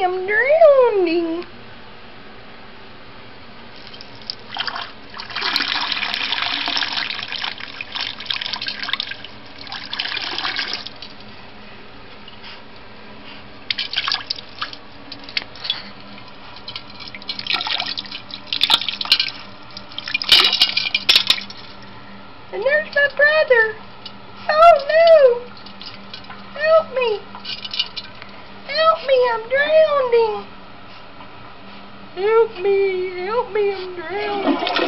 me, I'm drowning. And there's my brother. Oh no! Help me! Help me, I'm drowning! Help me, I'm drowning!